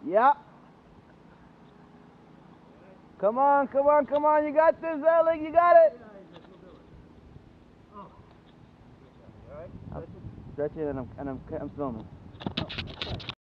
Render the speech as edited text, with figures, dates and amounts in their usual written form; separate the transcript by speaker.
Speaker 1: Yeah. Come on, come on, come on. You got this, Alec. You got it. I'm stretching and I'm filming.